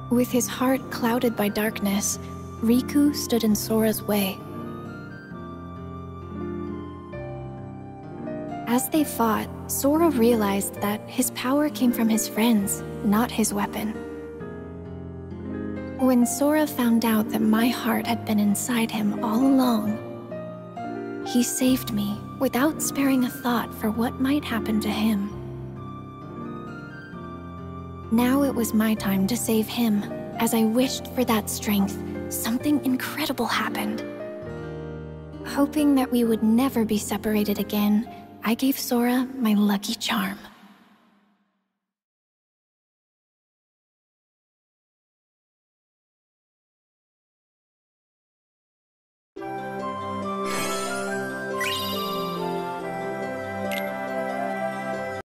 With his heart clouded by darkness, Riku stood in Sora's way. As they fought, Sora realized that his power came from his friends, not his weapon. When Sora found out that my heart had been inside him all along, he saved me without sparing a thought for what might happen to him. Now it was my time to save him. As I wished for that strength, something incredible happened. Hoping that we would never be separated again, I gave Sora my lucky charm.